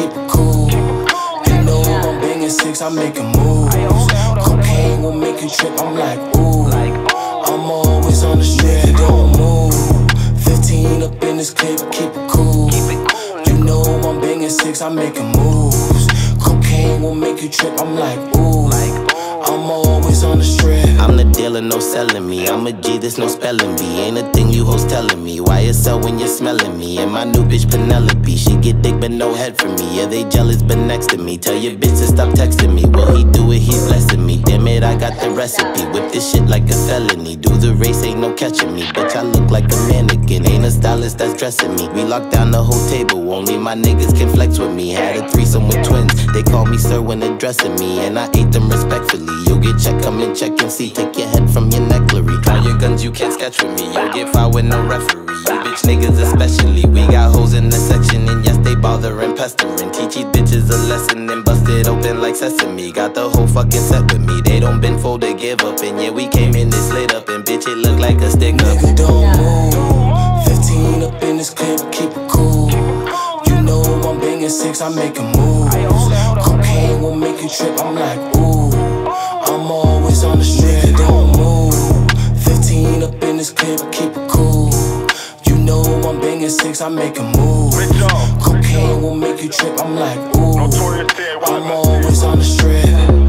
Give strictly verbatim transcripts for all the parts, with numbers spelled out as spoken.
keep it cool. You know I'm banging six, I'm making moves. Cocaine will make you trip, I'm like, ooh. I'm always on the strip, don't move. Fifteen up in this clip, keep it cool. You know I'm banging six, I'm making moves. Cocaine will make you trip, I'm like, ooh. I'm always on the strip. I'm the dealer, no selling me. I'm a G, there's no spelling bee. Ain't a thing you hoes telling me. Why it's so when you're smelling me? And my new bitch Penelope, she get dick but no head for me. Yeah, they jealous but next to me. Tell your bitch to stop texting me. Will he do it? He's blessing me. Damn it, I got the recipe. Whip this shit like a felony. Do the race, ain't no catching me. Bitch, I look like a mannequin. Ain't a stylist that's dressing me. We locked down the whole table. Only my niggas can flex with me. Had a threesome with twins. They call me sir when addressing me. And I ate them respectfully. You'll get checked, come and check and see. Take your head from your necklery. Try your guns, you can't sketch with me. You'll get fouled with no referee. You bitch niggas especially. We got hoes in the section, and yes, they bothering, pestering. Teach these bitches a lesson and bust it open like sesame. Got the whole fucking set with me. They don't bend for to give up. And yeah, we came in this lit up, and bitch, it look like a stick up. Nigga, don't move. Fifteen up in this clip, keep it cool. You know I'm banging six, I'm making moves. Cocaine will make you trip, I'm like, ooh. I'm always on the strip, don't move. Fifteen up in this clip, keep it cool. You know I'm banging six, I'm making moves. Cocaine will make you trip, I'm like, ooh. I'm always on the strip.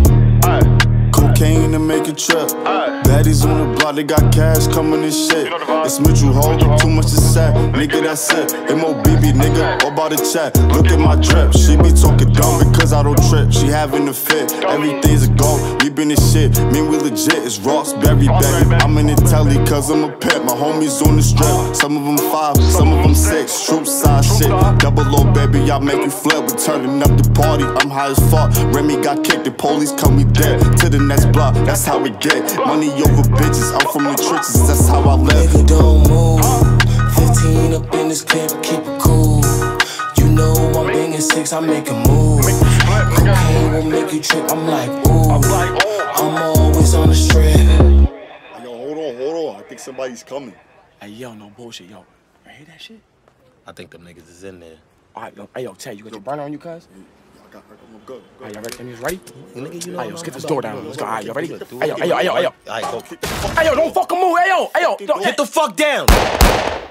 Cocaine to make a trip. Baddies on the block, they got cash coming and shit. It's Mitchell Hall, too much to say. Nigga, that's it. M O B B, nigga, all about the chat. Look at my drip. She be talking dumb because I don't trip. She having a fit. Everything's a go. We been in shit. Mean we legit. It's Roxbury, baby. I'm in the telly cause I'm a pimp. My homies on the strip. Some of them five, some of them six. Troop size shit. Double low, baby. I make you flip. We turning up the party. I'm high as fuck. Remy got kicked. The police come me dead. To the next block. That's how we get. Money over bitches. I'm from the trenches. That's how I live. Nigga, don't move. Fifteen up in this clip, keep it cool. You know I'm banging six, I'm making moves. Cocaine will make you trip, I'm like, ooh. I'm always on the strip. Yo, hold on, hold on. I think somebody's coming. Hey, yo, no bullshit, yo. You hear that shit? I think them niggas is in there. All right, yo, hey, yo, Ted, you got your burner on you, cuz? I got her. I'm good. All right, y'all ready? Niggas ready? Nigga, you know Hey, yo, let's get this door down. Let's go. All right, y'all ready? Hey, Hey, yo, hey, yo, hey, yo, hey, yo. Alright, go. Hey, yo, don't fucking move. Hey, yo, hey, yo. Get the fuck down.